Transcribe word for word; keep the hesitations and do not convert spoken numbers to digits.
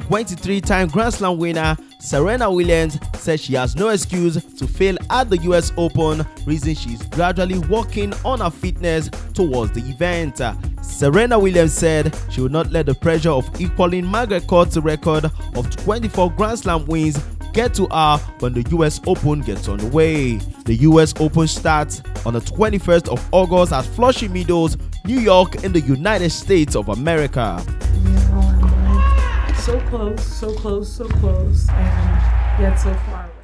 twenty-three-time Grand Slam winner Serena Williams said she has no excuse to fail at the U S Open, reason she is gradually working on her fitness towards the event. Serena Williams said she will not let the pressure of equaling Margaret Court's record of twenty-four Grand Slam wins get to her when the U S Open gets underway. The U S Open starts on the twenty-first of August at Flushing Meadows, New York in the United States of America. So close, so close, so close, and yet so far away.